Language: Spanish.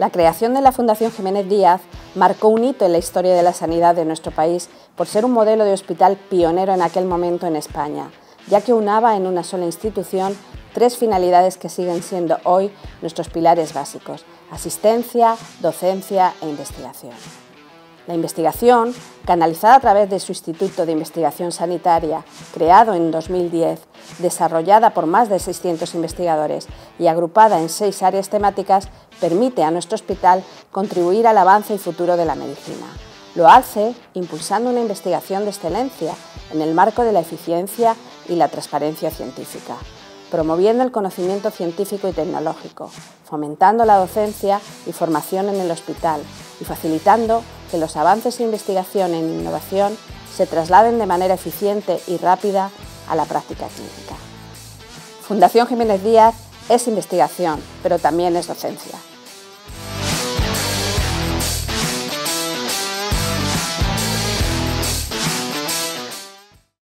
La creación de la Fundación Jiménez Díaz marcó un hito en la historia de la sanidad de nuestro país por ser un modelo de hospital pionero en aquel momento en España, ya que unaba en una sola institución tres finalidades que siguen siendo hoy nuestros pilares básicos: asistencia, docencia e investigación. La investigación, canalizada a través de su Instituto de Investigación Sanitaria, creado en 2010, desarrollada por más de 600 investigadores y agrupada en 6 áreas temáticas, permite a nuestro hospital contribuir al avance y futuro de la medicina. Lo hace impulsando una investigación de excelencia en el marco de la eficiencia y la transparencia científica, promoviendo el conocimiento científico y tecnológico, fomentando la docencia y formación en el hospital y facilitando que los avances en investigación e innovación se trasladen de manera eficiente y rápida a la práctica clínica. Fundación Jiménez Díaz es investigación, pero también es docencia.